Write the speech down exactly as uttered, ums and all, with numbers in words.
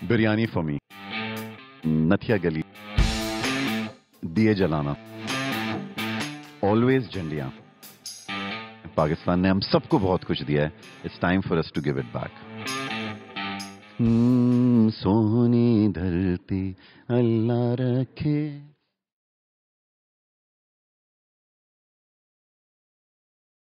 Biryani for me, नथिया गली, दिए जलाना, ऑलवेज झंडियां। पाकिस्तान ने हम सबको बहुत कुछ दिया है, it's time for us to give it back. सोनी धरती अल्लाह रखे